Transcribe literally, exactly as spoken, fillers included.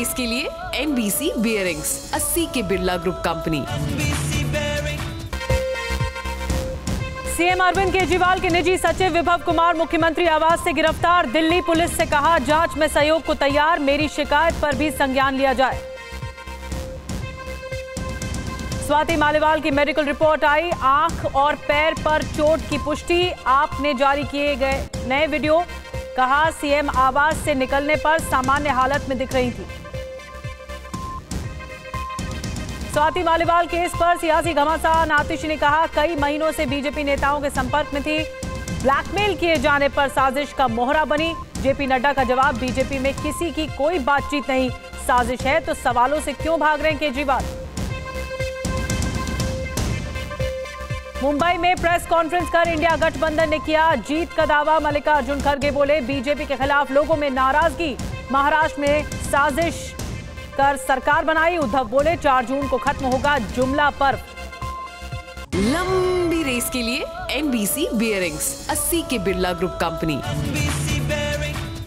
Race के लिए NBC bearings, अस्सी के Birla group company. CM Arvind Kejriwal के निजी सचिव विभव कुमार मुख्यमंत्री आवास से गिरफ्तार। दिल्ली पुलिस से कहा जांच में सहयोग को तैयार, मेरी शिकायत पर भी संज्ञान लिया जाए। स्वाति मालीवाल की मेडिकल रिपोर्ट आई, आंख और पैर पर चोट की पुष्टि। आप ने जारी किए गए नए वीडियो, कहा सीएम आवास से निकलने पर सामान्य हालत में दिख रही थी। स्वाति मालीवाल केस पर सियासी घमासान, आतिशी ने कहा कई महीनों से बीजेपी नेताओं के संपर्क में थी, ब्लैकमेल किए जाने पर साजिश का मोहरा बनी। जेपी नड्डा का जवाब, बीजेपी में किसी की कोई बातचीत नहीं, साजिश है तो सवालों से क्यों भाग रहे हैं केजरीवाल। मुंबई में प्रेस कॉन्फ्रेंस कर इंडिया गठबंधन ने किया जीत का दावा। मल्लिकार्जुन खड़गे बोले बीजेपी के खिलाफ लोगों में नाराजगी, महाराष्ट्र में साजिश कर सरकार बनाई। उद्धव बोले चार जून को खत्म होगा जुमला पर्व। लंबी रेस के लिए एनबीसी बियरिंग्स, अस्सी के बिरला ग्रुप कंपनी।